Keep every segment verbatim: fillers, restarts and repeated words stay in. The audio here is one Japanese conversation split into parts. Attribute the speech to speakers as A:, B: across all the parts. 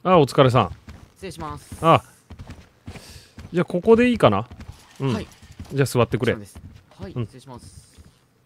A: あ、お疲れさん。
B: 失礼します。
A: あ、じゃあここでいいかな。うん。
B: はい。
A: じゃあ座ってくれ。
B: はい、
A: うん、
B: 失礼します。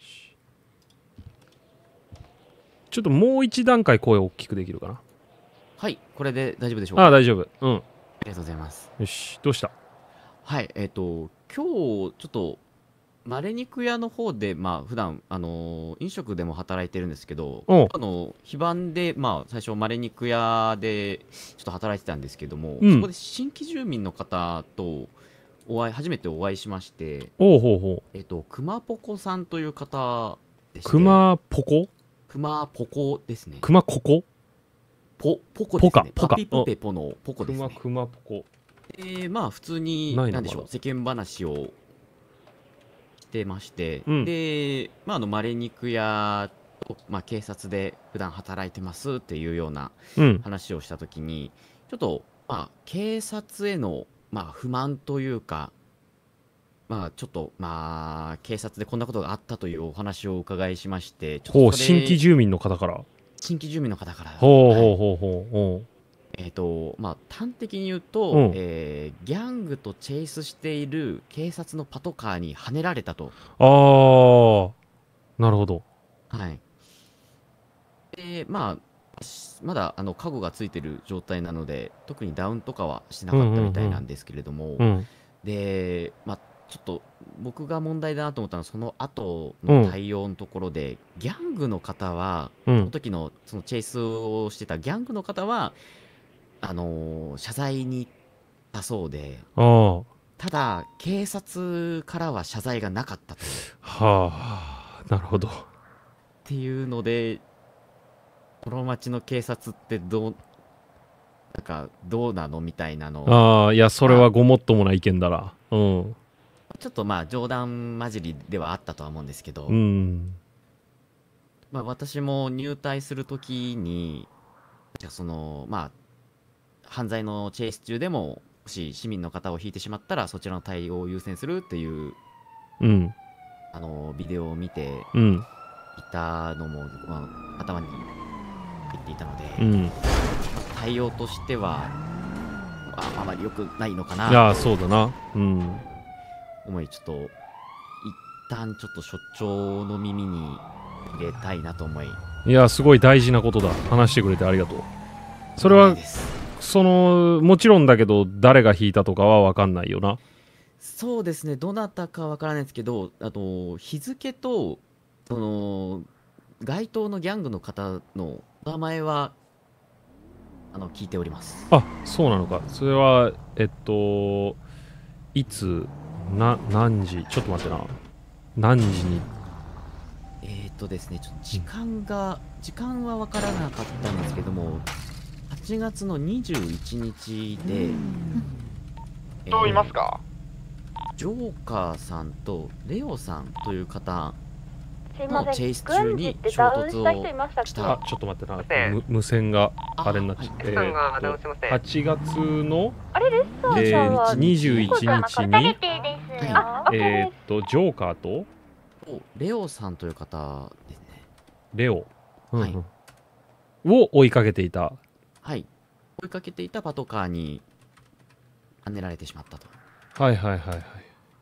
A: ちょっともう一段階声を大きくできるかな。
B: はい、これで大丈夫でしょうか。
A: ああ、大丈夫。うん。
B: ありがとうございます。
A: よし、どうした？
B: はい、えっ、と、今日、ちょっと、マレ肉屋の方で、まあ、普段、あのー飲食でも働いてるんですけど、
A: おう。
B: あの、非番で、まあ、最初、マレ肉屋で、ちょっと働いてたんですけども、
A: うん。
B: そこで新規住民の方と、お会い、初めてお会いしまして、
A: おうほうほう。
B: えっ、と、くまぽこさんという方でし
A: ク
B: て、
A: マポコ？
B: くまぽこですね。
A: クマココ？
B: ポ、ポコ
A: ポ
B: ですね。
A: カポカ。
B: パピプペポのポコ
A: クマ
B: ですね。
A: クマポコ。
B: えー、まあ普通に、
A: ないな、
B: なんでしょう、
A: まだ。
B: 世間話をしてまして、
A: うん。
B: で、まあ、あの、マレ肉屋と、まあ、警察で普段働いてますっていうような
A: うん。
B: 話をしたときに、ちょっと、まあ、警察への、まあ、不満というか、まあ、ちょっと、まあ、警察でこんなことがあったというお話をお伺いしまして、ちょっ
A: ほう、
B: とそれ、
A: 新規住民の方から。
B: 新規住民の方から、
A: ほう
B: はい。
A: ほうほうほうほ
B: えーと、まあ、端的に言う
A: う。う
B: と、
A: ん。
B: えーギャングとチェイスしている警察のパトカーにはねられたと。
A: あー、なるほど。
B: はい。で、まあ、しまだあのカゴがついてる状態なので、特にダウンとかはしてな
A: う
B: かったみ
A: んうんうん。
B: たいなんですけれども、
A: うん。
B: で、まあ、ちょっと僕が問題だなと思ったのは、その後の
A: うん。
B: 対応のところで、ギャングの方は、その
A: うん。
B: 時のそのチェイスをしてたギャングの方は、あのー謝罪に行ったそうで、
A: ああ。
B: ただ、警察からは謝罪がなかったと。っ
A: はあ。なるほど。
B: ていうので、この町の警察ってどう、なんか、どうなのみたいなのを、
A: ああ、いや、それ
B: まあ、
A: はごもっともな意見だな。うん。
B: ちょっとまあ冗談交じりではあったとは思うんですけ
A: う
B: ど、
A: ん。
B: まあ私も入隊するときに、じゃあその、まあ、犯罪のチェイス中でも、もし市民の方を引いてしまったら、そちらの対応を優先するっていう、
A: うん。
B: あの、ビデオを見て
A: うん。
B: いたのも、まあ、頭に入っていたので、
A: うん。
B: 対応としては、あ、あまり良くないのかな
A: いや、
B: と
A: そうだな。うん。
B: 思い、ちょっと、一旦ちょっと所長の耳に入れたいなと思い、
A: いや、すごい大事なことだ。話してくれてありがとう。それは、
B: ないです。
A: その、もちろんだけど、誰が引いたとかは分かんないよな。
B: そうですね、どなたかわからないですけど、あと、日付と、その、該当のギャングの方の名前は、あの、聞いております。
A: あ、そうなのか。それは、えっと、いつ、な、何時、ちょっと待ってな。何時に、
B: えーとですね、ちょっと時間が、時間はわからなかったんですけども、はちがつのにじゅういちにちで、え
C: 人います
B: ー
C: か？
B: ジョーカーさんとレオさんという方
D: すいません、
B: のチェイス中に
D: 軍事って
B: 衝
D: ダウンした人
B: 突
D: いましたっけ？
B: をした
A: あ、ちょっと待ってな。
C: ええ
A: む無線が
B: あ
A: あれになっちゃっ
B: はい
A: て、
C: さんが
A: えーっと
C: ダウンしてません。
A: はちがつの、
D: あれレッサー
A: え
D: さんは
A: ー、にじゅういちにちに、
B: はい
D: あ、OK
A: えーっ
D: です。
A: と、ジョーカーと
B: レオさんという方ですね。
A: レオ、うんう
B: はい
A: んを追いかけていた。
B: はい。追いかけていたパトカーにはねられてしまったと。
A: はいはいはいはい。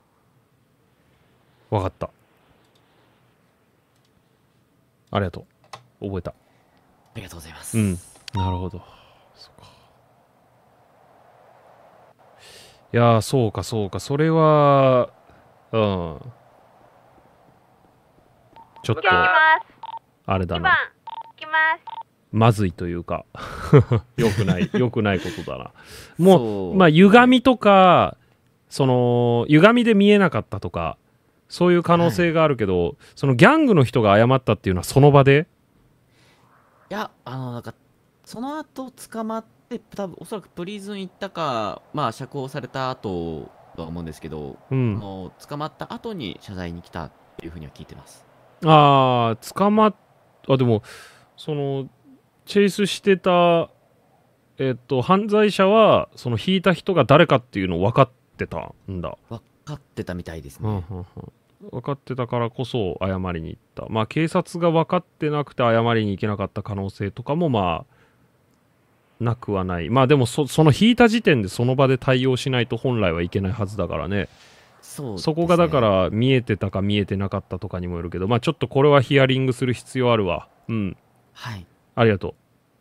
A: わかった。ありがとう。覚えた。
B: ありがとうございます。
A: うん。なるほど。そうか。いやー、そうかそうか。それは、うん。ちょっと
D: 行き、ます
A: あれだ
D: 一番
A: な。
D: 行きます
A: まずいというか、よくない、よくないことだな。も
B: そう
A: う、まあ、歪みとか、その、歪みで見えなかったとか、そういう可能性があるけど、そのギャングの人が謝ったっていうのはその場で、
B: いや、あの、なんか、その後捕まって、多分おそらくプリズン行ったか、まあ、釈放された後とは思うんですけど、あ
A: うん。
B: の捕まった後に謝罪に来たっていうふうには聞いてます。
A: ああ、捕まっ、あ、でも、その、チェイスしてた、えっと、犯罪者は、その引いた人が誰かっていうのを分かってたんだ。
B: 分かってたみたいです
A: うんう
B: ね。
A: んうん分かってたからこそ謝りに行った。まあ警察が分かってなくて謝りに行けなかった可能性とかもまなくはない。まあでもそ、その引いた時点でその場で対応しないと本来はいけないはずだからね。
B: そうですね。
A: そこがだから見えてたか見えてなかったとかにもよるけど、まあちょっとこれはヒアリングする必要あるわ。うん。
B: はい。
A: ありがと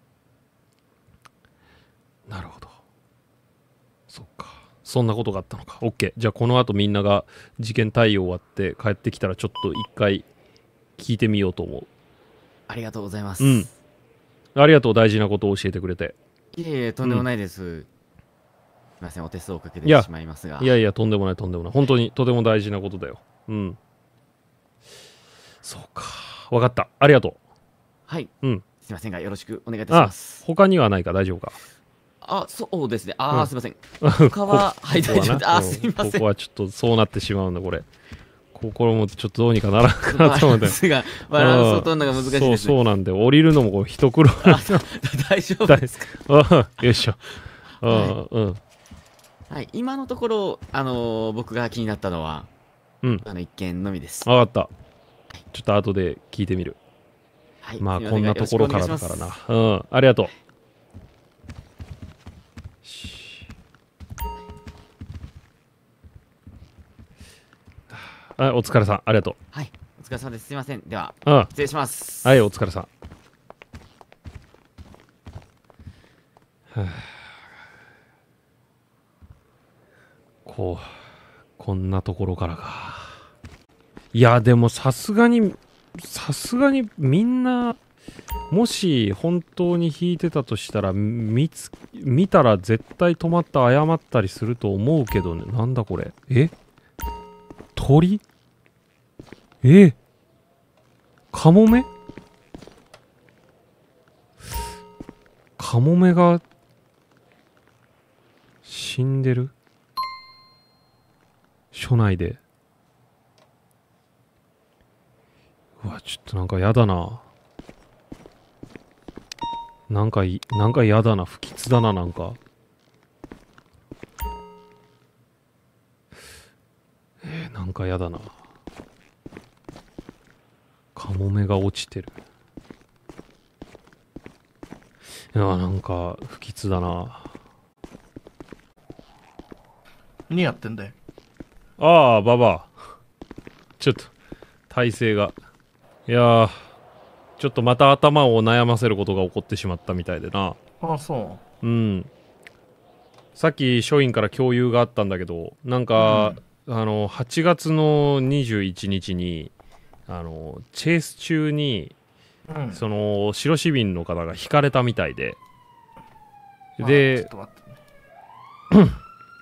A: う。なるほど。そっか。そんなことがあったのか。OK。じゃあこの後みんなが事件対応終わって帰ってきたらちょっと一回聞いてみようと思う。
B: ありがとうございます。
A: うん。ありがとう、大事なことを教えてくれて。
B: いえいえ、とんでもないです。すみません、お手数をかけ
A: いや
B: てしまいますが。
A: いやいや、とんでもない、とんでもない。本当にとても大事なことだよ。うん。そうか。わかった。ありがと
B: はい。
A: う。うん。
B: すみませんが、よろしくお願いいたしま
A: あ、
B: す。
A: 他にはないか、大丈夫か。
B: あ、そうですね。あー、
A: うん
B: すみません。他は、はい、
A: ここ
B: 大丈夫です。あー、
A: な
B: すみません。
A: ここはちょっとそうなってしまうんだ、これ。心もちょっとどうにかならんかなと思って。
B: バランスが、バランスを取るのが難しいです。
A: そうそうなんで、降りるのもこう一苦労。
B: あ大丈夫ですか。
A: あよいしょ。あ
B: は
A: うん。
B: はい、今のところ、あのー僕が気になったのは、
A: うん。
B: あの一件のみです。
A: わかった。ちょっと後で聞いてみる。
B: はい、
A: まあ、
B: すみせが
A: こんなところから
B: よろしくお
A: だから
B: 願いします。
A: な。うん。ありがとう。はい、お疲れさん。ありがと
B: はい、お疲れ様です。すみません。では、
A: う。うん。
B: 失礼します。
A: はい、お疲れさん。はあこう、こんなところからか。いや、でもさすがに、さすがにみんな、もし本当に弾いてたとしたら、見つ、見たら絶対止まった謝ったりすると思うけどね。なんだこれ。え鳥えカモメカモメが死んでる署内で。うわ、ちょっとなんかやだな。なんかい、なんかやだな。不吉だな、なんか。えー、なんかやだな。カモメが落ちてる。いや、なんか不吉だな。
C: 何やってんだよ。
A: ああ、ババア。ちょっと、体勢が。いやー、ちょっとまた頭を悩ませることが起こってしまったみたいでな。
C: ああ、そ
A: うん。さっき署員から共有があったんだけど、なんか、あの、はちがつのにじゅういちにちに、あの、チェイス中に、
C: う。うん。
A: その、白市民の方が引かれたみたいで、
C: あちょ
A: で
C: っ、と待ってね。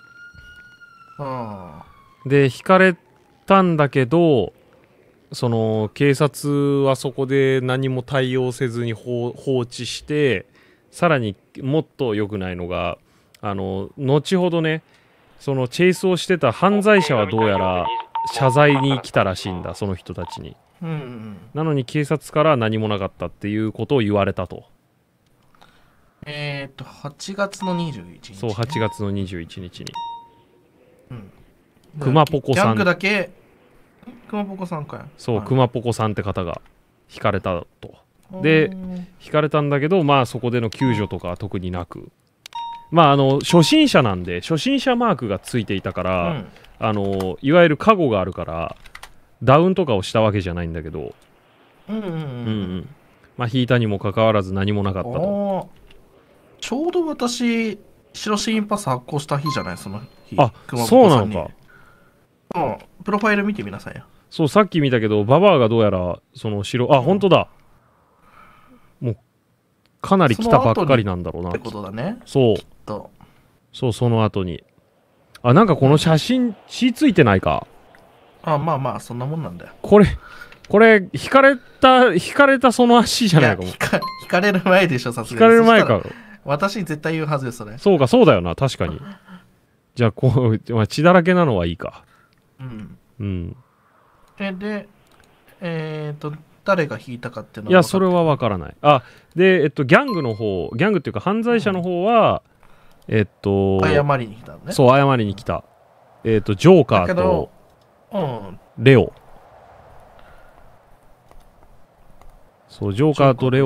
C: あ
A: で、引かれたんだけど、その警察はそこで何も対応せずに放放置して、さらにもっと良くないのが、あの後ほどね、そのチェイスをしてた犯罪者はどうやら謝罪に来たらしいんだ、その人たちに。
C: あ。うんうんうん。
A: なのに警察から何もなかったっていうことを言われたと。
C: えーっと、はちがつのにじゅういちにち、
A: そう、はちがつのにじゅういちにちに。
C: うん。
A: クマポコさん
C: ギャングだけ、クマポコさんかよ。
A: そう、
C: はい
A: クマポコさんって方が引かれたと。で引かれたんだけど、まあそこでの救助とかは特になく、まああの初心者なんで初心者マークがついていたか
C: う
A: ら、
C: ん。
A: あのいわゆるカゴがあるからダウンとかをしたわけじゃないんだけど、
C: うんうんうん。
A: うんうんまあ引いたにもかかわらず何もなかったと。
C: ああ。ちょうど私、白シーンパス発行した日じゃない、その日。
A: あ
C: クマポ
A: そうなの
C: コさんに
A: か。
C: うん。プロファイル見てみなさいよ。
A: そうさっき見たけどババアがどうやらその白あ、
C: うん
A: 本当だ、もうかなり来たばっかりなんだろうな
C: ってことだね。
A: そう
C: と。
A: そうその後にあなんかこの写真血ついてないか。
C: あまあまあ、そんなもんなんだよ。
A: これ、これ、引かれた、引かれたその足じゃないかも。
C: 引か引かれる前でしょ、さす
A: 引
C: がに。
A: かれる前
C: そしたら
A: か。
C: 私絶対言うはずです、それ。
A: そうか、そうだよな、確かに。じゃあ、こう、まあ、血だらけなのはいいか。
C: うん。
A: うん。
C: え、で、えっ、と、誰が引いたかっていうの
A: いや、
C: 分かってる
A: それはわからない。あ、で、えっと、ギャングの方、ギャングっていうか、犯罪者の方は、えっと、
C: 謝りに来たのね。
A: そう、謝りに来た。えっと、ジョーカーと
C: だけど、うん。
A: レオ。そう、ジョーカーとレオ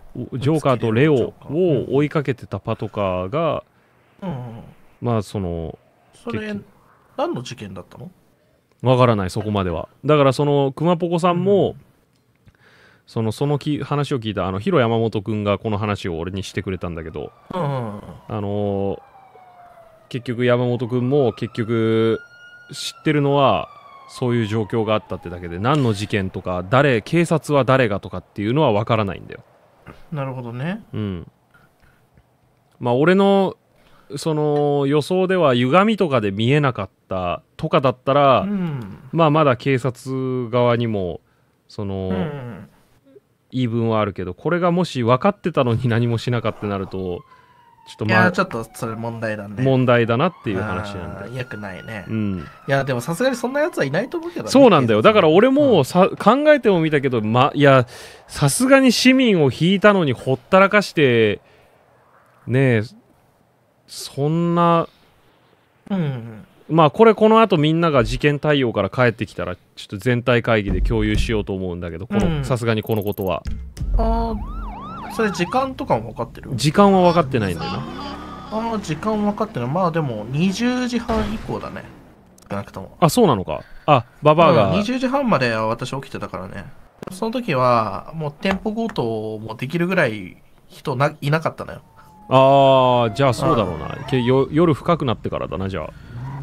A: ジョーカーとレオ
C: ジョーカー
A: を追いかけてたパトカーが、
C: うんうん。
A: まあその
C: それ
A: 結、
C: 何の事件だったの？
A: わからない、そこまでは。だからその熊ポコさんも、そのそのき話を聞いたあのヒロ山本くんがこの話を俺にしてくれたんだけど、
C: うんうんうん。
A: あのー結局山本くんも結局知ってるのはそういう状況があったってだけで、何の事件とか誰警察は誰がとかっていうのはわからないんだよ。
C: なるほどね。
A: うん。まあ俺のその予想では歪みとかで見えなかったとかだったら、
C: うん。
A: まあまだ警察側にもその、
C: うんうん。
A: 言い分はあるけど、これがもし分かってたのに何もしなかったなるとちょっと
C: いやー、
A: まあ
C: ちょっとそれ問題なんで。
A: 問題だなっていう話なんで。
C: あーよくないね。い
A: うん、
C: や、でもさすがにそんなやつはいないと思うけどね。
A: そうなんだよ。だから俺も
C: うん
A: さ、考えてもみたけど、ま、いやさすがに市民を引いたのにほったらかしてねえ、そんな、
C: うんうん。
A: まあこれこの後みんなが事件対応から帰ってきたらちょっと全体会議で共有しようと思うんだけど、こ
C: うん
A: のさすがにこのことは
C: ああ、それ時間とかも分かってる？
A: 時間は分かってないんだよな。
C: ああ、時間分かってる。まあでもにじゅうじはん以降だね。少なくとも。
A: あ、そうなのか。あ、ババア
C: うん
A: が
C: にじゅうじはんまでは私起きてたからね。その時はもう店舗強盗もできるぐらい人ないなかったのよ。
A: ああ、じゃあそうだろうな。けよ夜深くなってからだな、じゃあ。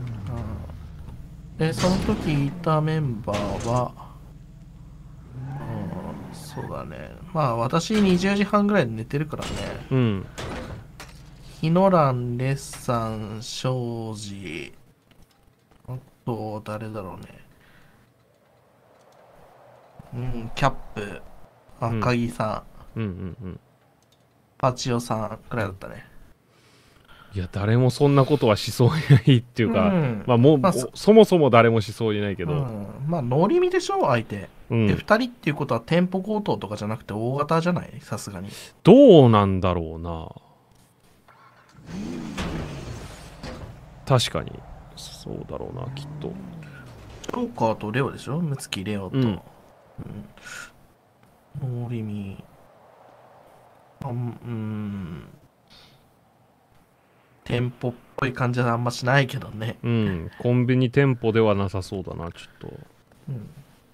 C: で、その時いたメンバーは、うん、そうだね。まあ私にじゅうじはんぐらいで寝てるからね。
A: うん。
C: ヒノラン、レッサン、庄司、あと、誰だろうね。うん、キャップ、赤木さん、
A: うんうんうん。
C: パチオさんくらいだったね。
A: いや、誰もそんなことはしそうにないっていうか、
C: うん
A: まあもう、
C: まあ
A: そそもそも誰もしそうにないけど、
C: うん、まあ、ノリミでしょ、相手。
A: うん
C: で、ふたりっていうことは店舗強盗とかじゃなくて大型じゃないさすがに。
A: どうなんだろうな。確かに、そうだろうな、きっと。
C: ジョーカーとレオでしょムツキ、レオと。
A: うん
C: うんノリミ。あん、うん。店舗っぽい感じはあんましないけどね。
A: うん、コンビニ店舗ではなさそうだな、ちょっと。
C: うん。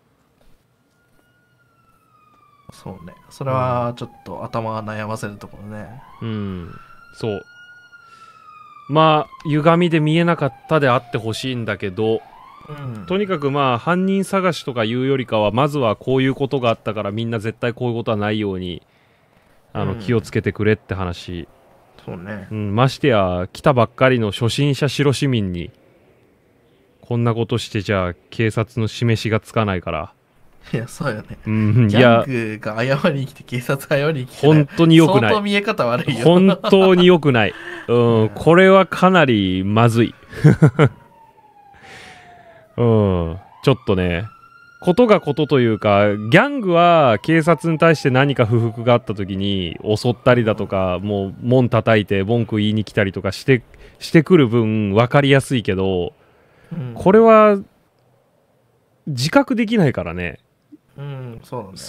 C: そうね。それはちょっと頭が悩ませるところね。
A: うん、そう。まあ、歪みで見えなかったであってほしいんだけど、
C: うん。
A: とにかくまあ、犯人探しとかいうよりかは、まずはこういうことがあったから、みんな絶対こういうことはないように、あの、
C: うん
A: 気をつけてくれって話。
C: そうね
A: う。ん、ましてや、来たばっかりの初心者白市民に、こんなことしてじゃあ、警察の示しがつかないから。
C: いや、そうよね。
A: うん、い
C: ギャ
A: や、
C: ングが謝りに来て警察が謝りに来て
A: 本当に良くない。
C: 相当見え方悪いよ。
A: 本当に良くない。うん、これはかなりまずい。うん、ちょっとね、ことがことというか、ギャングは警察に対して何か不服があった時に襲ったりだとか、もう門叩いて文句言いに来たりとかしてしてくる分分かりやすいけど、
C: うん、
A: これは自覚できないからね。
C: うん、そうだね。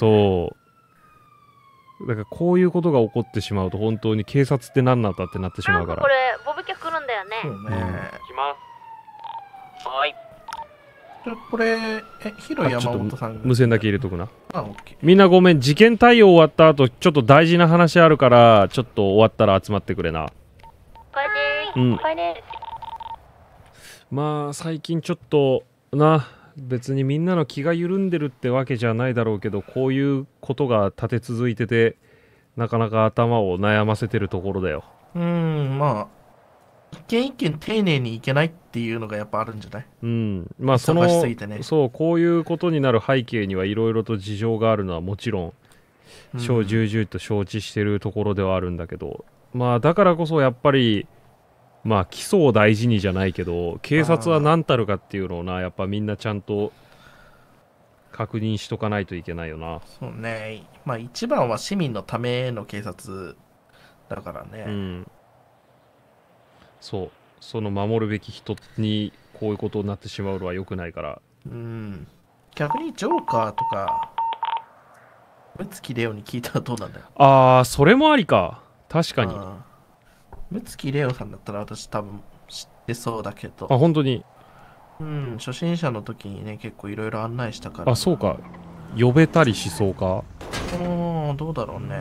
A: そう。だからこういうことが起こってしまうと本当に警察って何なんだってなってしまうから。
D: なんかこれボブキャ来るんだよね。
C: そうね。
E: 来ます。はい。
C: じゃあこれ、え、ヒロ山本さんが。
A: 無線だけ入れとくな。
C: あ、オッケー。
A: みんなごめん、事件対応終わった後ちょっと大事な話あるからちょっと終わったら集まってくれな。
D: これで
A: うん
D: す。これで
A: まあ最近ちょっとな、別にみんなの気が緩んでるってわけじゃないだろうけど、こういうことが立て続いててなかなか頭を悩ませてるところだよ。
C: うん、まあ、一件一件丁寧にいけないっていうのがやっぱあるんじゃない？
A: うん、まあその
C: 忙しすぎてね
A: そうこういうことになる背景にはいろいろと事情があるのはもちろん
C: うん
A: 小重々と承知してるところではあるんだけど、まあだからこそやっぱりまあ基礎を大事にじゃないけど、警察は何たるかっていうのをな、やっぱみんなちゃんと確認しとかないといけないよな。
C: そうね。まあ一番は市民のための警察だからね。
A: うん、そう、その守るべき人にこういうことになってしまうのは良くないから。
C: うん。逆にジョーカーとか、 目月レオに聞いたらどうなんだよ。
A: ああ、それもありか。確かに。あ、
C: あー目月レオさんだったら私多分知ってそうだけど。
A: 本当に。
C: うん、初心者の時にね、結構いろいろ案内したから。
A: あ、そうか。呼べたりしそうか。
C: うん、どうだろうね。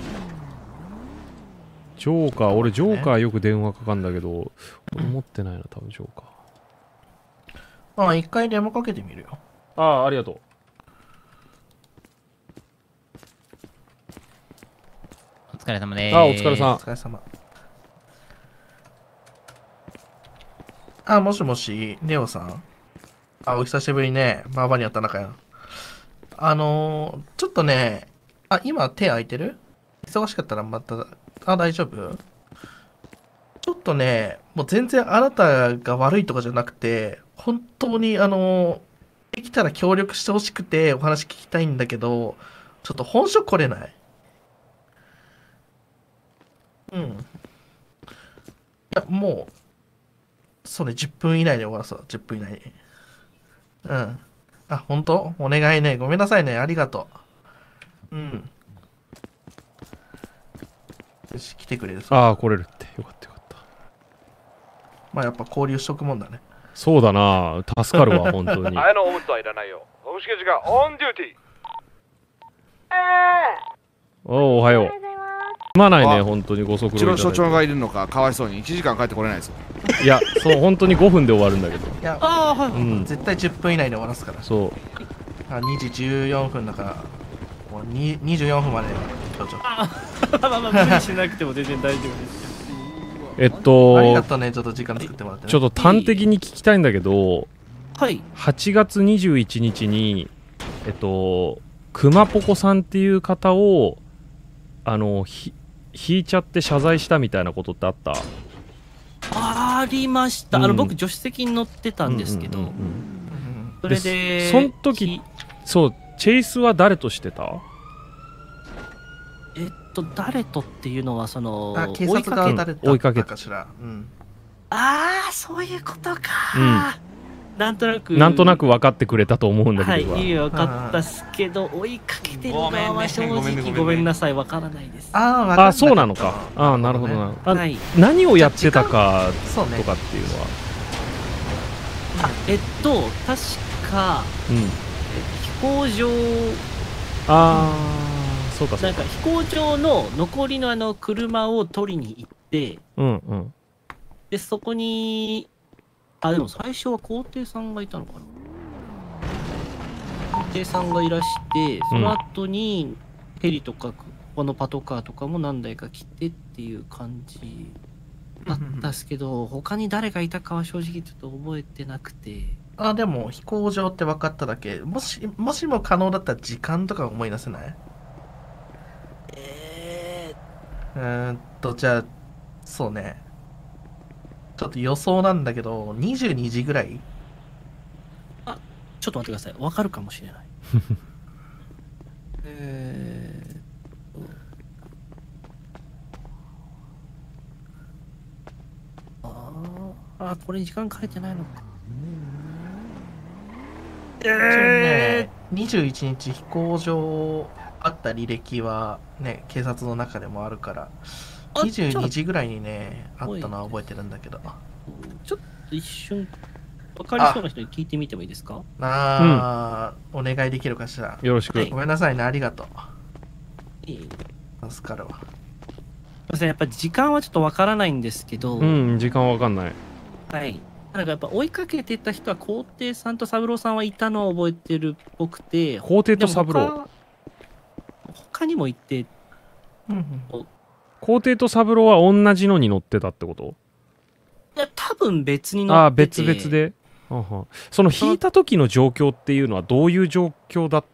A: ジョーカー、俺ジョーカーよく電話かかんだけど、俺持ってないな、多分ジョーカー。
C: まあ、一回電話かけてみるよ。
A: ああ、ありがとう。
F: お疲れ様でーす。
A: あ、お疲れさん。
C: お疲れ様。あ、もしもし、レオさん。あ、お久しぶりね。バーバに会った仲や。あのー、ちょっとね、あ、今手空いてる？忙しかったらまた、あ、大丈夫？ちょっとね、もう全然あなたが悪いとかじゃなくて、本当にあのー、できたら協力してほしくてお話聞きたいんだけど、ちょっと本職来れない？うん。いや、もう、そうね、じゅっぷん以内で終わらそう。じゅっぷん以内に。うん。あ、本当？お願いね。ごめんなさいね。ありがとう。うん。よし、来てくれるさ。
A: ああ、来れるって。よかったよかった。
C: まあやっぱ交流しとくもんだね。
A: そうだな。助かるわ、本当に。
G: あのおむつはいらないよ。ホシケジがオンデューティー。
A: おお、おはよう。すまないね、本当にご足労
H: うちの
A: いただいて。
H: 所長がいるのかかわいそうにいちじかん帰ってこれないですよ。
A: いや、そう、本当にごふんで終わるんだけど。
C: いや、
F: ああ、はい。
A: うん。
C: 絶対じゅっぷん以内で終わらすから。
A: そう。
C: あ、にじじゅうよんぷんだから、もうににじゅうよんふんまで、所長。
F: まあまあ、無理しなくても全然大丈夫です。
A: えっ
C: あり
A: と
C: が、とうね、ちょっと時間作ってもらってね。
A: ちょっと端的に聞きたいんだけど、
F: はい。
A: はちがつにじゅういちにちに、えっと、くまぽこさんっていう方を、あの、ひ引いちゃって謝罪したみたいなことってあった？
F: ありました。
A: うん
F: あの、僕、助手席に乗ってたんですけど、
A: うんうんうんうん
C: うん
F: それで、
A: そん時そう、チェイスは誰としてた？
F: えっと、誰とっていうのは、その、
C: あ、警察
F: 追いかけ
C: が誰だ
A: 追いかけ
C: ったかしら。うん。
F: ああ、そういうことか。なんとなく、
A: なんとなく分かってくれたと思うんだ
F: はい、
A: けど、
F: いい分かったっすけど、追いかけてるのは正
G: ごめんねごめんねごめん
F: 直
G: ね
F: ごめんなさい、わからないです。
C: あー、わかんなかった
A: あ、そうなのか。ああ、なるほどな。あ、
F: はい。
A: 何をやってたか
C: そうね
A: と。かっていうのは。
F: あ、えっと、確か、
A: うん。
F: え飛行場、
A: ああ、そうかそうか。
F: なんか飛行場の残りのあの車を取りに行って、
A: うんうん。
F: で、そこに、あ、でも最初は皇帝さんがいたのかな。皇帝さんがいらして、その後にヘリとか、このパトカーとかも何台か来てっていう感じだったっすけど、他に誰がいたかは正直ちょっと覚えてなくて。
C: あ、でも飛行場って分かっただけ。もし、もしも可能だったら時間とか思い出せない？
F: え
C: うーんと、じゃあ、そうね。ちょっと予想なんだけど、にじゅうにじぐらい？
F: ー、ちょっと待ってください。わかるかもしれない。えーっと。あーあ、これに時間書いてないのか。
C: えー、にじゅういちにち飛行場あった履歴はね、警察の中でもあるから、
F: あ
C: にじゅうに
F: ちょ
C: じぐらいにね、あったのは覚えてるんだけど。
F: ちょっと一瞬、わかりそうな人に聞いてみてもいいですか？
C: あー、お願いできるかしら。
A: よろしく。
F: はい
C: ごめんなさいね、ありがと
F: いい。す
C: う。助かるわ。
F: みません、やっぱ時間はちょっとわからないんですけど、
A: うん、時間わかんない。
F: はい。なんかやっぱ追いかけてた人は皇帝さんと三郎さんはいたのは覚えてるっぽくて、
A: 皇帝と三
F: でも
A: 郎。
F: 他他にもいて、
C: うん
A: 皇帝と三郎は同じのに乗ってたってこと？
F: いや多分別に
A: ああ、
F: 乗ってて、
A: 別々で。あはその引いた時の状況っていうのはどういう状況だった？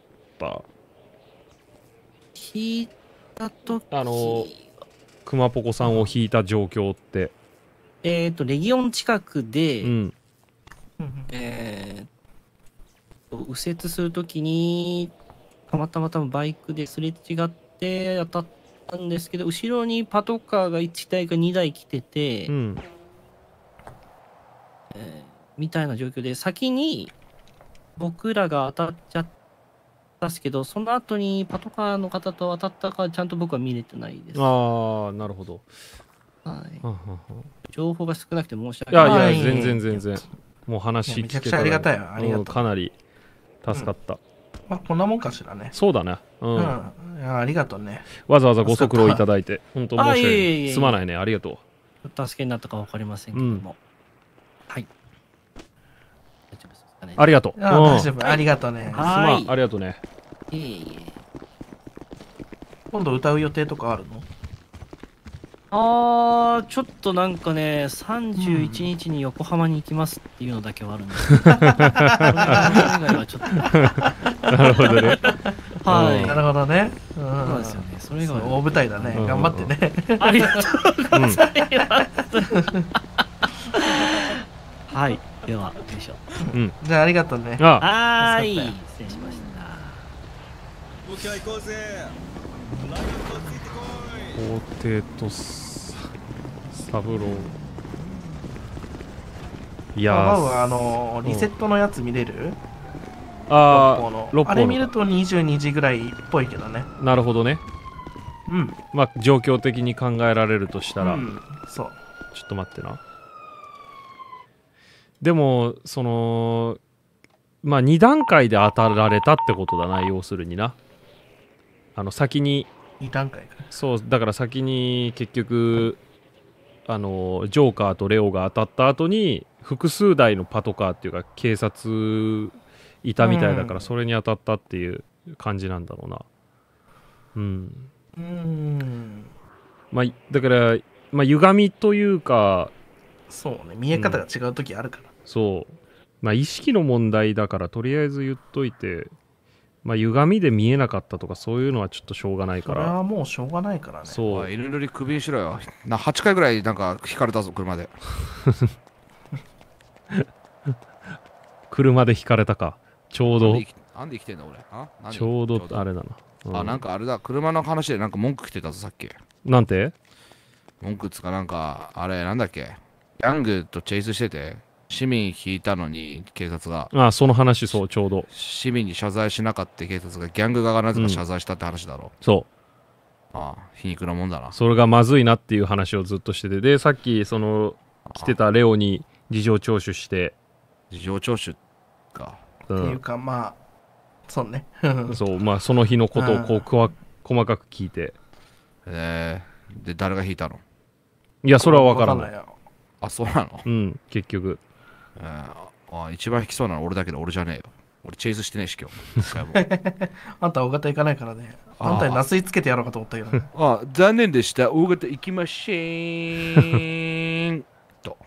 F: 引いた時
A: あのくまぽこさんを引いた状況って。
F: えっ、とレギオン近くで、
A: うん。
C: うん
F: えーと右折するときにたまたま多分バイクですれ違って当たったんですけど、後ろにパトカーがいちだいかにだい来てて、
A: うん。
F: えーみたいな状況で先に僕らが当たっちゃったすけど、その後にパトカーの方と当たったかちゃんと僕は見れてないです。
A: ああ、なるほど。
F: はい
A: はんはんはん
F: 情報が少なくて申し
A: い
F: 訳ない。
A: やいや、
C: はい
A: 全然全然。もう話聞けた
C: いやめちゃくちゃありがたいよありがとう
A: うんかなり助かった。
C: まあ、こんなもんかしらね。
A: そうだね。う。
C: うんん。いや、ありがとうね。
A: わざわざご足労いただいて、本当申し訳ない。
F: あいえいえいえ
A: すまないね。ありがと
F: 助けになったかわかりませんけども。はい。大丈夫ですかね。
A: う。ありがとう。
C: あ
A: うん
C: 大丈夫。ありがとうね。
A: すまん。
F: はい
A: ありがとうね。
F: いえいえ。
C: 今度歌う予定とかあるの？
F: あー、ちょっとなんかね、さんじゅういちにちに横浜に行きますっていうのだけはあるんですけど、それ以外はちょっと。
A: なるほどね。
F: はい。
C: なるほどね。う
F: そ
C: ん。
F: うですよね。それ以外
C: そう
F: は。
C: 大舞台だね。
A: うん
C: 頑張ってね。
F: ありがとうございます。はい。では、よいしょ。
A: うん。
C: じゃあありがとうね。
A: あ、
F: はーい。
C: 助かっ
F: 失礼しました。
A: 皇帝とササブロー。いや
C: マウはあ
A: ー、
C: のリセットのやつ見れる？
A: あ
C: 六の
A: ー、六
C: あれ
A: 本
C: 見るとにじゅうにじぐらいっぽいけどね。
A: なるほどね。
C: うん。
A: まあ、状況的に考えられるとしたら、
C: うん、そう。
A: ちょっと待ってな。でも、その、まあ、に段階で当たられたってことだな、要するにな。あの、先に、
C: に段階か。
A: そう、だから先に結局、あの、ジョーカーとレオが当たった後に、複数台のパトカーっていうか、警察いたみたいだから、
C: うん
A: それに当たったっていう感じなんだろうな。うん。
C: うーん。
A: まあ、だから、まあ、歪みというか、
C: そうね。見え方が違う時あるから。
A: そう。まあ、意識の問題だから、とりあえず言っといて、まあ、歪みで見えなかったとか、そういうのはちょっとしょうがないから。
C: それはもうしょうがないからね。
A: そう
H: おい。犬塗り首にしろよ。なはちかいぐらいなんか引かれたぞ、車で。
A: 車で引かれたか。ちょうど、
H: なんで生きてんだ俺。あ何
A: ちょうどあ
H: れ。
A: れだな。うん
H: あ、なんかあれだ、車の話でなんか文句来てたぞ、さっき。
A: なんて
H: 文句っつかなんか、あれ、なんだっけ。ギャングとチェイスしてて、市民引いたのに警察が、
A: あ、その話、そう、ちょうど。
H: 市民に謝罪しなかった警察がギャング側がなぜか謝罪したって話だろ。
A: そ
H: ああ、皮肉なもんだな
A: う。。それがまずいなっていう話をずっとしてて。で、さっき、その、来てたレオに事情聴取して、
H: 事情聴取か。
A: うん。
C: っていうか、まあ、そうね。
A: そう、まあ、その日のことをこ
C: う
A: うんくわ細かく聞いて。
H: えー、で、誰が引いたの？
A: いや、それは分からない。
C: わよ。
H: あ、そうなの？
A: うん、結局。
H: えー、あ、一番引きそうなの俺だけど俺じゃねえよ。俺チェイスしてねえし今日。一回も
C: あんた大型行かないからね。あんたにナスイつけてやろうかと思ったけどね。
H: あ、残念でした。大型行きません。と。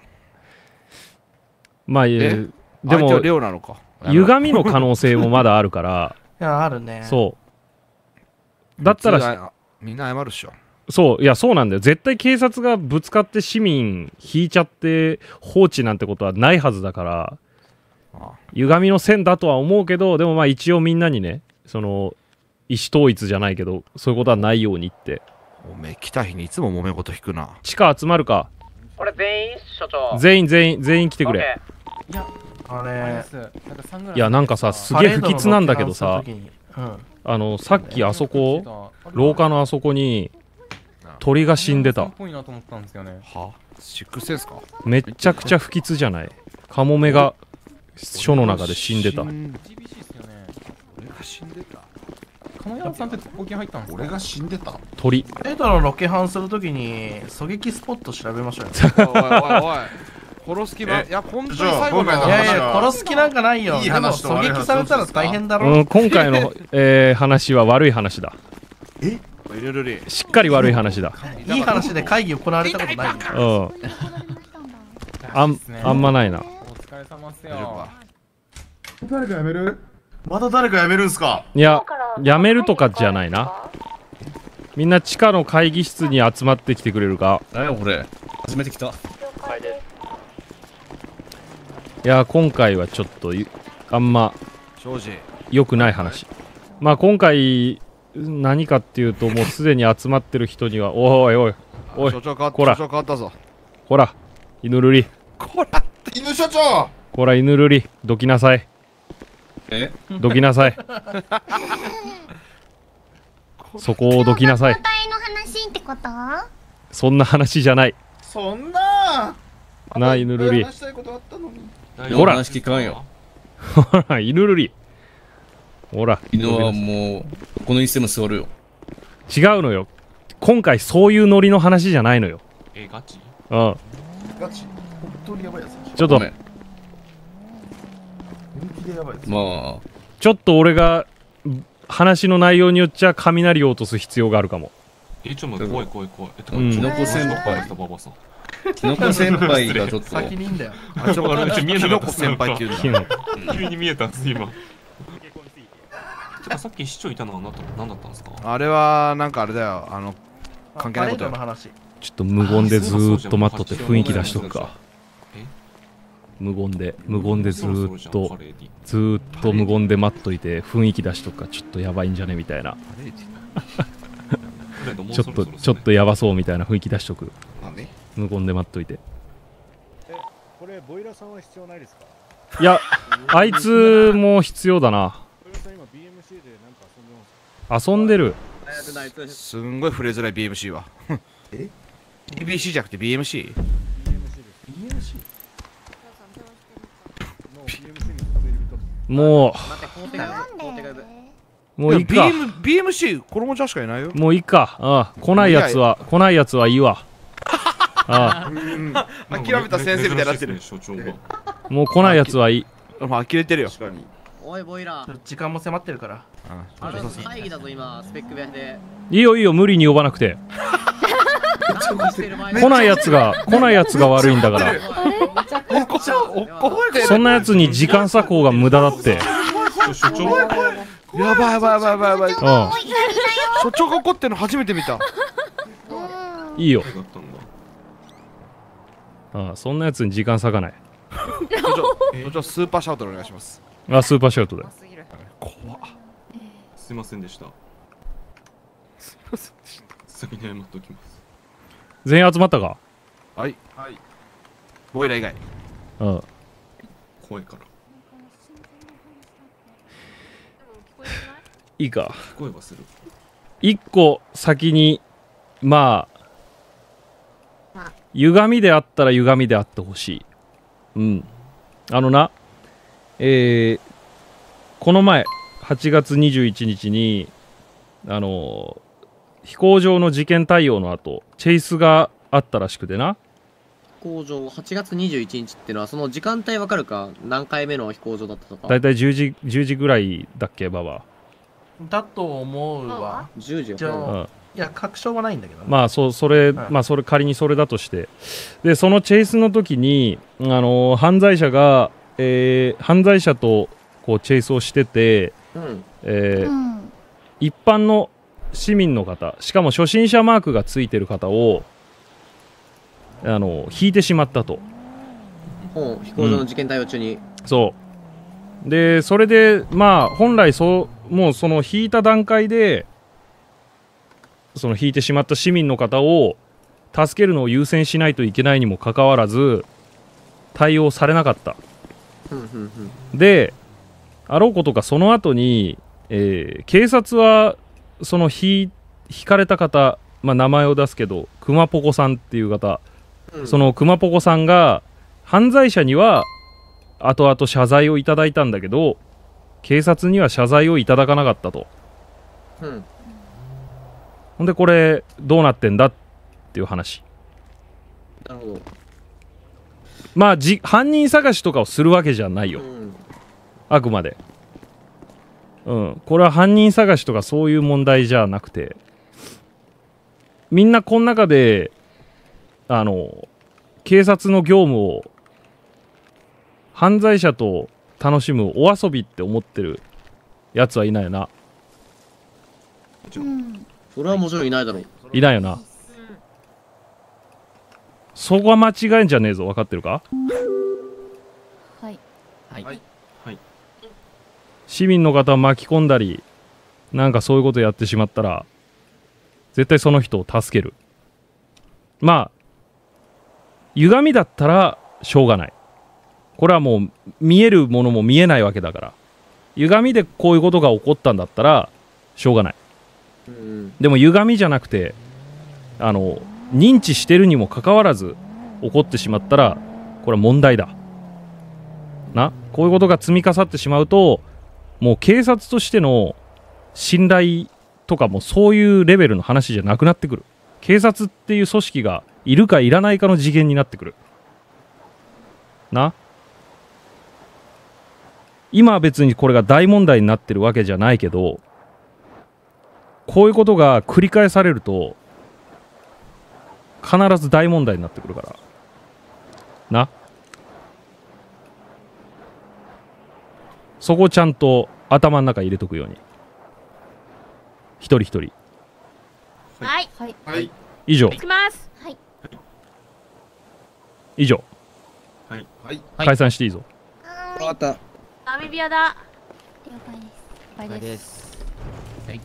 A: まあ、え
H: え
A: ーでも
H: 相手は、レオなのか。
A: 歪みの可能性もまだあるから、
C: いや、あるね。
A: そう。だったら、
H: らみんな謝るっしょ。
A: そう、いや、そうなんだよ。絶対警察がぶつかって市民引いちゃって放置なんてことはないはずだから、
H: あ
A: 歪みの線だとは思うけど、でもまあ一応みんなにね、その、意思統一じゃないけど、そういうことはないようにって。
H: おめえ来た日にいつも揉め事引くな。
A: 地下集まるか。
E: 俺全員所長。
A: 全員全員、全員来てくれ。
C: あれ、
A: いや、なんかさ、すげえ不吉なんだけどさ、
C: パレードのロケハンする時にうん。
A: あの、さっきあそこ、廊下のあそこに、鳥が死んでた。
H: はシックスセンスか？
A: めっちゃくちゃ不吉じゃない。カモメが書の中で死んでた。
H: 俺が死んでた。
I: 俺が死んでた。
A: 鳥。
C: パレードのロケハンするときに、狙撃スポット調べましょうよ。
H: おいおいおい。殺す気は、いや、本当に最後まで
C: いやいや、殺す気なんかないよ。
I: いい
C: でも
I: 話と悪い話
C: 狙撃されたら大変だろ。
A: うん、今回の、えー話は悪い話だ。
H: いるるり。
A: しっかり悪い話だ。
C: いい話で会議行われたことないよ。
A: うん。あん、あんまないな。
H: 大丈夫か？
I: 誰かやめる？また誰かやめるんすか？
A: いや、やめるとかじゃないな。みんな地下の会議室に集まってきてくれるか。
J: だよ、俺。初めて来た。
A: いや、今回はちょっとゆ、あんま
H: 庄司。
A: 良くない話。まあ今回、何かっていうと、もうすでに集まってる人には、おいおい、おい、
H: 所長変わっ
A: こら
H: 所長変わったぞ。
A: こら、犬ルリ、
H: こらって。
I: 犬所長。
A: こら、犬ルリ、どきなさい。
J: え
A: どきなさい。そこをどきなさい。
D: 交代の話ってこと？
A: そんな話じゃない。
I: そんな
A: なあ、犬ルリ。
I: 話したいことあったのに。
A: ほら
J: 話聞かんよ。
A: ほら、犬ルリ。ほら。
J: 犬はもう、この椅子でも座るよ。
A: 違うのよ。今回そういうノリの話じゃないのよ。
K: え、ガチ？
A: うん。
I: ガチ。本当にやばいやつ。
A: ちょっと。
I: 本気でやばいやつ。
J: まあ。
A: ちょっと俺が話の内容によっちゃ雷を落とす必要があるかも。
K: え、ちょっと待って、怖い怖い怖い。え、てか、
A: うん
K: キノコ先輩とババさん。
J: キノコ先輩がちょっと。
C: 先にいいんだよ。
K: あ、ちょっと待って、見えなかった。
H: キノコ先輩って言うんだ。
K: 急に見えたんです、今。てか、さっき市長いたのは何だ何だったんですか？
H: あれは、なんかあれだよ。あの、関係ないことよ。
C: の話。
A: ちょっと無言でずーっと待っとって雰囲気出しとくか。無言で、無言でずーっと、ずーっと無言で待っといて雰囲気出しとくか。ちょっとやばいんじゃねみたいな。ちょっと、ちょっとやばそうみたいな雰囲気出しとく。無言で待っといて。
L: え、これ、ボイラーさんは必要ないですか？
A: いや、あいつも必要だな。
L: ボイラーさん今 ビーエムシー でなんか遊んでますか？
A: 遊んでる。
H: すんごい触れづらい ビーエムシー は。え ?ビービーシー じゃなくて ビーエムシー？
L: ビーエムシー です。ビーエムシー？
A: もう、もういいか。
H: ビーエム、ビーエムシー、子供ちゃんしかいないよ。
A: もういいか。ああ、来ないやつは、来ないやつはいいわ。あ
H: あ。諦めた先生みたいになってる。
A: もう来ないやつはいい。
H: まあ、呆れてるよ。
B: おい、ボイラー。
C: 時間も迫ってるから。
B: あれ、会議だぞ、今、スペック部屋で。
A: いいよいいよ、無理に呼ばなくて。来ないやつが、来ないやつが悪いんだから。そんなやつに時間割く方が無駄だって。
H: やばいやばいやばいやばいやばい。
A: うん。
H: 所長が怒ってるの初めて見た。
A: いいよ。ああ、そんなやつに時間割かない。
H: 所長、スーパーシャウトお願いします。
A: あ、スーパーシャウトだよ。
H: 怖っ。
K: すいませんでした。すいませんでした。先に謝っておきます。
A: 全員集まったか？
H: はい。はい。ボイラー以外。
A: うん。
K: 怖いから。
A: いいか。
K: 聞こえはする。
A: 一個先に、まあ、歪みであったら歪みであってほしい。うん。あのな、えー、この前、はちがつにじゅういちにちに、あのー、飛行場の事件対応の後、チェイスがあったらしくてな。
B: 飛行場、はちがつにじゅういちにちってのは、その時間帯わかるか、何回目の飛行場だったとか。
A: だいたいじゅうじ、じゅうじぐらいだっけ、ババ。
C: だと思うわ。
B: じゅうじ
C: じゃあ、いや、確証はないんだけど、ね、
A: まあ、そう、それ、
C: はい、
A: まあ、それ、仮にそれだとして。で、そのチェイスの時に、あのー、犯罪者が、えー、犯罪者と、こう、チェイスをしてて、
B: うん
A: えーうん、一般の市民の方、しかも初心者マークがついてる方を、あのー、引いてしまったと。
B: ほう、飛行場の事件対応中に。
A: うん、そう。で、それで、まあ、本来、そう、もうその引いた段階で、その引いてしまった市民の方を助けるのを優先しないといけないにもかかわらず対応されなかった。で、あろうことかその後に、えー、警察はその引引かれた方、まあ、名前を出すけどくまぽこさんっていう方、うん、そのくまぽこさんが犯罪者には後々謝罪をいただいたんだけど警察には謝罪をいただかなかったと。
B: うん
A: ほんでこれどうなってんだっていう話。
B: なるほど。
A: まあじ犯人探しとかをするわけじゃないよ、うん、あくまで。うんこれは犯人探しとかそういう問題じゃなくてみんなこの中であの警察の業務を犯罪者と楽しむお遊びって思ってるやつはいないよな。
B: うんそれはもちろんいないだろう。
A: いないよな。そこは間違いんじゃねえぞ。分かってるか？
D: はい
B: はいはい
A: 市民の方を巻き込んだりなんかそういうことやってしまったら絶対その人を助ける。まあ歪みだったらしょうがない。これはもう見えるものも見えないわけだから歪みでこういうことが起こったんだったらしょうがない。でも歪みじゃなくてあの認知してるにもかかわらず起こってしまったらこれは問題だな。こういうことが積み重なってしまうともう警察としての信頼とかもそういうレベルの話じゃなくなってくる。警察っていう組織がいるかいらないかの次元になってくるな。今は別にこれが大問題になってるわけじゃないけど、こういうことが繰り返されると必ず大問題になってくるからな。そこをちゃんと頭の中に入れとくように一人一人。
M: はいはい
C: はい
A: 以上
M: 行きますはい
A: 以上
K: はい
C: はい
A: 解散していいぞ。
J: 分かった。
M: ナミビアだ
D: 了解です了
B: 了解
D: 解で
B: ですす
H: はい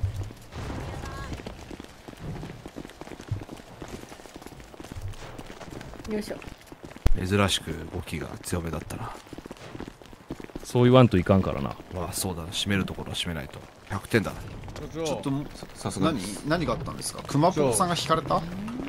D: よいしょ。
H: 珍しく動きが強めだったな。
A: そう言わんといかんからな。
H: まあそうだな、締めるところは締めないと。ひゃくてんだな。
I: ちょっと
K: さすが
I: 何何があったんですか。熊ポさんが引かれた。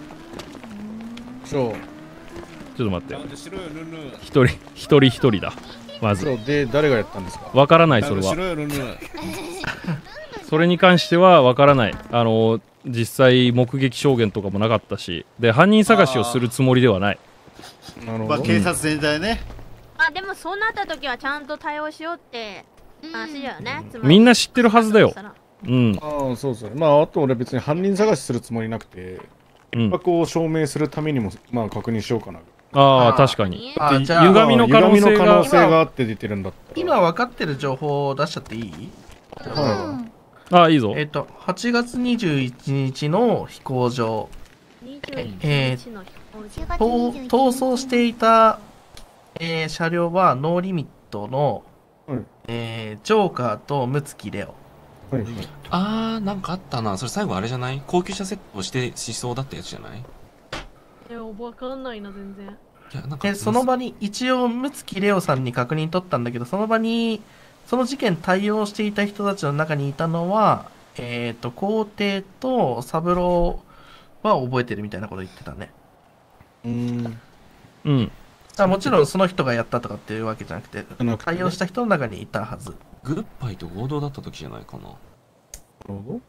L: そう
A: ちょっと待って、
L: なんでしろよルンルン。
A: 一人一人一人だまず。
L: そうで誰がやったんですか。
A: わからない。それ
L: しろ
A: は
L: よルンルン。
A: それに関してはわからない。あの実際目撃証言とかもなかったし、で犯人探しをするつもりではない。
L: なるほど。
I: まあ警察全体ね。
M: まあでもそうなった時はちゃんと対応しようって話だよね。つまり
A: みんな知ってるはずだよ。うん
L: ああそうそう。まああと俺別に犯人探しするつもりなくて、
A: うん
L: 一泊を証明するためにもまあ確認しようかな。
A: ああ確かに。
C: あじゃあ
A: 歪みの可能性
L: 歪みの可能
A: が
L: 性があって出てるんだったら。
C: 今分かってる情報を出しちゃっていい？
L: は
A: ああいいぞ。
C: えっとはちがつにじゅういちにちの飛行場、
M: にじゅういち
C: え
M: にちの飛行時
C: ー逃逃走していた、えー車両はノーリミットの、
L: うん
C: えージョーカーとムツキレオ。
L: いはい。
K: あーなんかあったな。それ最後あれじゃない？高級車セットをしてしそうだったやつじゃない？
M: えわかんないな全然。
K: いやなんか
C: でその場に一応ムツキレオさんに確認取ったんだけど、その場にその事件対応していた人たちの中にいたのはえっ、と皇帝と三郎は覚えてるみたいなこと言ってたね。
L: うん。
A: うん
C: あもちろんその人がやったとかっていうわけじゃなくて、
L: なくてね
C: 対応した人の中にいたはず。
K: グルッパイと合同だった時じゃないかな。
L: なるほど。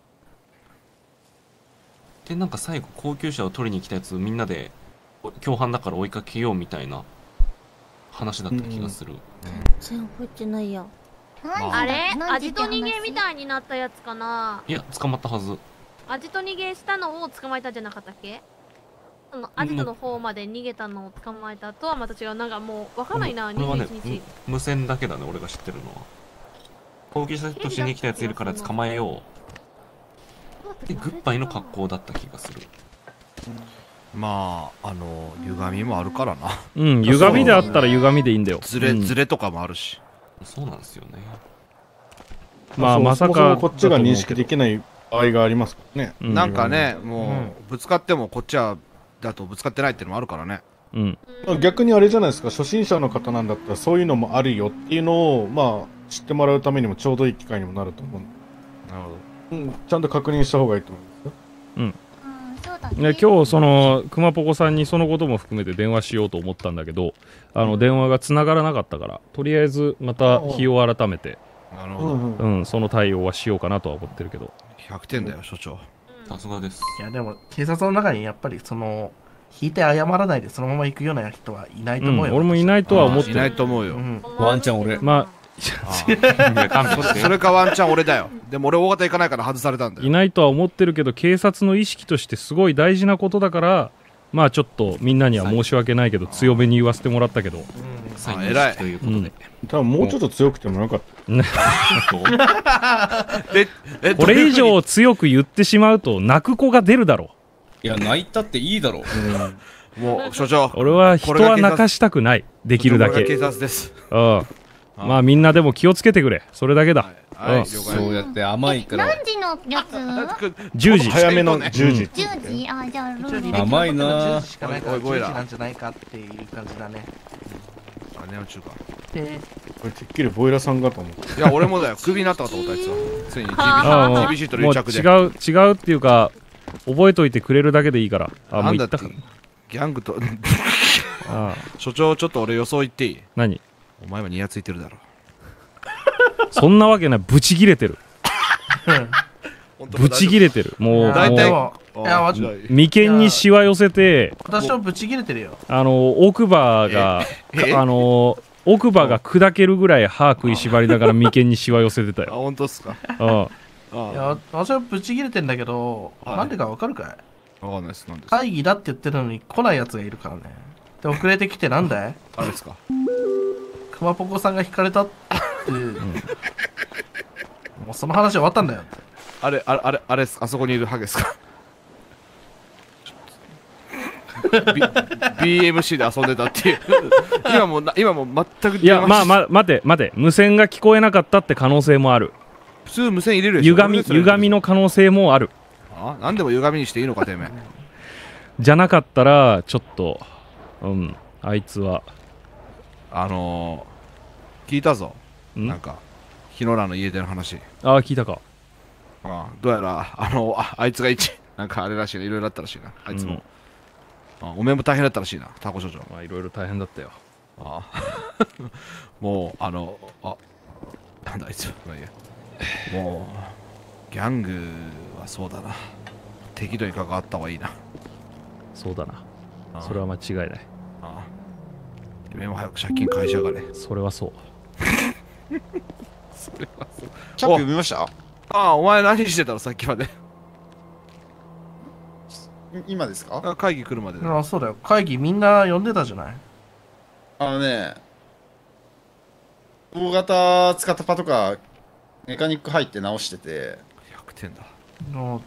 K: でなんか最後高級車を取りに来たやつみんなで共犯だから追いかけようみたいな話だった気がする。
D: 全然覚えてないや。
M: あれ
D: なんで
M: アジト逃げみたいになったやつかな。
K: いや捕まったはず。
M: アジト逃げしたのを捕まえたんじゃなかったっけ。あのアジトの方まで逃げたのを捕まえたとはまた違う。なんかもうわかんないな。
K: これはね
M: にじゅういちにち
K: む無線だけだね俺が知ってるのは。高級車セットしに来たやついるから捕まえよう。でグッバイの格好だった気がする。
H: まああの歪みもあるからな。
A: うん歪みであったら歪みでいいんだよ。
H: ズレ
A: うん
H: ズレとかもあるし。
K: そうなんですよね。
L: そう
A: まあまさか
L: そもそもこっちが認識できない場合がありますからね。
A: うん
H: なんかねもうぶつかってもこっちはだとぶつかってないっていうのもあるからね。
A: うん
L: まあ逆にあれじゃないですか、初心者の方なんだったらそういうのもあるよっていうのをまあ知ってもらうためにもちょうどいい機会にもなると思う。
H: なるほど。
L: うん、ちゃんと確認した方がいいと思いますよ。
A: うん
D: そうだ
A: で
D: ね。
A: 今日その熊ポコさんにそのことも含めて電話しようと思ったんだけど、あの電話が繋がらなかったからとりあえずまた日を改めて、
H: なるほど。
L: うん
A: うん、その対応はしようかなとは思ってるけど。
H: ひゃくてんだよ所長。
K: さすがです。
C: いやでも警察の中にやっぱりその引いて謝らないでそのまま行くような人はいないと
A: うん、
C: 思うよ。
A: 俺もいないとは思って
H: いない
A: る。
H: と思うよ。
C: うん
J: ワンちゃん俺。
A: ま
K: いや勘弁して
H: それかワンチャン俺だよ。でも俺大型行かないから外されたんだ
A: あい
H: よ。
A: ないとは思ってるけど警察の意識としてすごい大事なことだから、まあちょっとみんなには申し訳ないけど強めに言わせてもらったけど。
K: サインの
H: 偉い
K: 式ということで。
L: 多分もうちょっと強くてもよかった。
H: でえ
A: これ以上強く言ってしまうと泣く子が出るだろ
J: いや、泣いたっていいだろ。
H: もう所長。
A: う。俺は人は泣かしたくない。できるだ
H: これが警
A: け。
H: 察です。
A: うん。まあみんなでも気をつけてくれ。それだけだ。
H: はい、
A: うん
H: 了
J: そうやって甘いから。
D: 何時のやつ？
A: じゅうじ。
L: 早めのじゅうじ。
D: 十時？あじゃあルール。
C: 一応履歴の
J: 甘いな
C: じゅうじしかないから10
H: おいおいおいら
C: 時なんじゃないかっていう感じだね。
H: あ、ネオ中か。
L: これてっきりボイラさんかと思った。
H: いや、俺もだよ。クビになったかと思った、あいつは。ついに
A: ああもう
H: 厳しいという着で。
A: もう違う違うっていうか覚えといてくれるだけでいいから。あ、もう言ったから。
H: ギャングと
A: ああ
H: 所長、ちょっと俺予想言っていい？
A: 何？
H: お前はニヤついてるだろ。
A: そんなわけない。ブチギレてる。ブチギレてる。もう
C: 大体
A: もう
C: いやわ
A: 眉間にしわ寄せて、
C: 私もブチ切れてるよ。
A: あの奥歯が
C: ええ
A: あの奥歯が砕けるぐらい歯食いしばりながら眉間にしわ寄せてた
H: あ、
A: よ。
H: 本当っすか。
A: あ
C: いや私はブチ切れてんだけど、
H: はい
C: なんでかわかるかい？
H: わかんないです。なんです
C: 会議だって言ってるのに来ないやつがいるからね。で遅れてきてなんだい？
H: あれですか。
C: クマポコさんが引かれたって、もうその話終わったんだよ。
H: あれ、あれ、あれ、あれ、あそこにいるハゲですか。B- ビーエムシー で遊んでたっていう。今もな、今も全く。
A: いやまあまあ待て待て、無線が聞こえなかったって可能性もある。
H: 普通無線入れるでしょ。
A: 歪み歪みの可能性もある。
H: あ、なんでも歪みにしていいのかてめえ。
A: じゃなかったらちょっとうんあいつは
H: あのー、聞いたぞ。なんか日野良の家での話。
A: ああ聞いたか。
H: ああ、どうやらあの あ, あいつが一なんかあれらしいな、いろいろあったらしいな、あいつも。
A: うん
H: あ、おめえも大変だったらしいな、タコ所長。
A: まあいろいろ大変だったよ。
H: ああもうあのあなんだあいつ、まあいいや。もうギャングはそうだな、適度に関わった方がいいな。
A: そうだな。
H: ああ
A: それは間違いない。
H: ああ、てめえも早く借金返しやがれ。
A: それはそう。
H: それはそう。
N: キャップ読みました？
H: ああ、お前何してたのさっきまで。
N: 今ですか？
H: あ、会議来るまで。
C: あ、そうだよ。会議みんな呼んでたじゃない。
N: あのね、大型使ったパトカー、メカニック入って直してて。
H: ひゃくてんだ。
C: の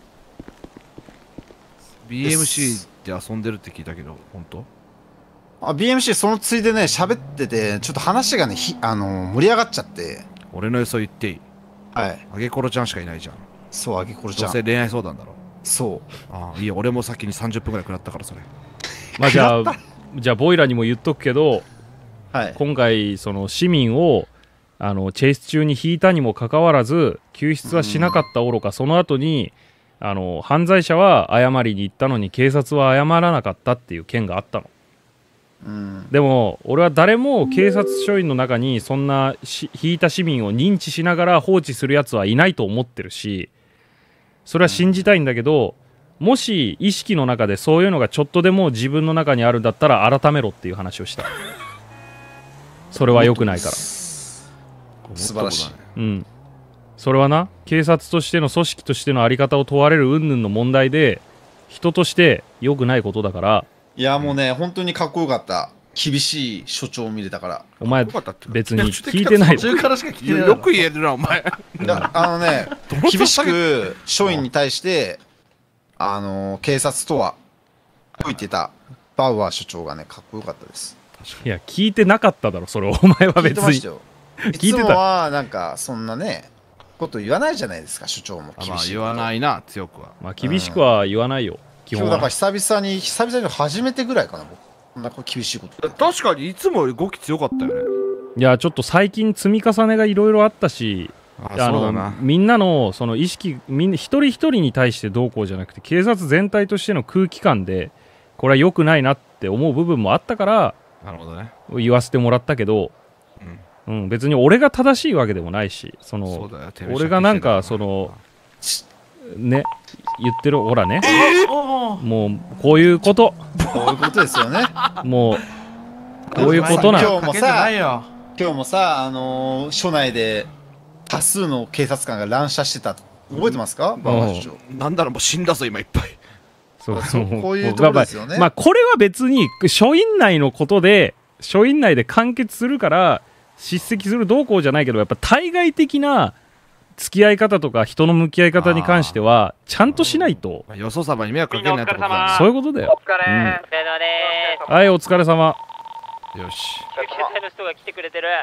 H: ビーエムシー で遊んでるって聞いたけど、本当？
N: あ、ビーエムシー そのついでね、喋ってて、ちょっと話がね、ひあの盛り上がっちゃって。
H: 俺の予想言っていい？
N: はい。
H: あげころちゃんしかいないじゃん。
N: そう、あげころちゃん。
H: 女性恋愛相談だろ。
N: そう。
H: ああ、いいよ、俺も先にさんじゅっぷんぐらい食らったから、それ。
A: まあじゃあじゃあボイラにも言っとくけど、
N: はい、
A: 今回その市民をあのチェイス中に引いたにもかかわらず救出はしなかった愚か、その後にあの犯罪者は謝りに行ったのに警察は謝らなかったっていう件があったの。
N: うん、
A: でも俺は誰も警察署員の中にそんなし引いた市民を認知しながら放置するやつはいないと思ってるし、それは信じたいんだけど、もし意識の中でそういうのがちょっとでも自分の中にあるんだったら改めろっていう話をした。それは良くないから。
N: 素晴らしい。
A: うん。それはな、警察としての組織としての在り方を問われる云々の問題で、人として良くないことだから。
N: いやもうね、本当にかっこよかった。厳しい所長を見れたから。
A: お前別に聞いてない。
C: 途中からしか聞いてない。
H: よく言えるなお前。
N: あのね、厳しく署員に対してあの警察とは解いてたバウアー所長がね、かっこよかったです。
A: いや聞いてなかっただろそれ、お前は別に。
N: 聞いてましたよ。いつもはなんかそんなねこと言わないじゃないですか、所長も。
H: まあ言わないな、強くは。
A: まあ厳しくは言わないよ、基本は。
N: 今日だから久々に久々に初めてぐらいかな、僕こんな厳しいこと。
H: 確かにいつもより語気強かったよね。
A: いやちょっと最近積み重ねがいろいろあったし、
H: あ
A: あの
H: そうだな。
A: みんなのその意識、みんな一人一人に対してどうこうじゃなくて警察全体としての空気感でこれは良くないなって思う部分もあったから
H: なるほどね、
A: 言わせてもらったけど、うんうん、別に俺が正しいわけでもないし、その
H: そうだよ、てめえ
A: 俺がなんかそのね言ってるほらね、もうこういうこと
N: こういうことですよね。
A: もうこういうことなの。
N: 今日もさ今日もさ、あのー署内で多数の警察官が乱射してた、覚えてますか、バウアー所長。
H: なんだろう、もう死んだぞ今いっぱい。
A: そう
N: そうこういうところですよね。
A: まあ、まあこれは別に署員内のことで署員内で完結するから叱責するどうこうじゃないけど、やっぱ対外的な付き合い方とか人の向き合い方に関してはちゃんとしないと。
H: まあよそ様に迷惑かけないってことだね。
A: そういうことだよ。
E: お疲れ、
A: うん
E: お疲れ様です。
A: はい、お疲れ様。
H: よし。
E: 救急隊の人が来てくれてる。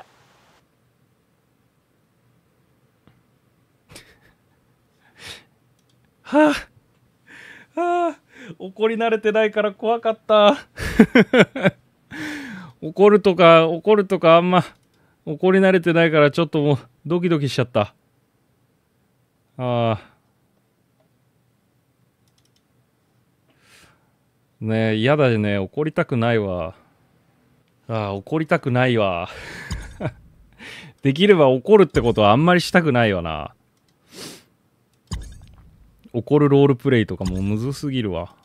A: はあ、はあ、怒り慣れてないから怖かった。怒るとか怒るとかあんま怒り慣れてないからちょっともうドキドキしちゃった。ああ。ねえ、嫌だね。怒りたくないわ。ああ、怒りたくないわ。できれば怒るってことはあんまりしたくないわな。怒るロールプレイとかもむずすぎるわ。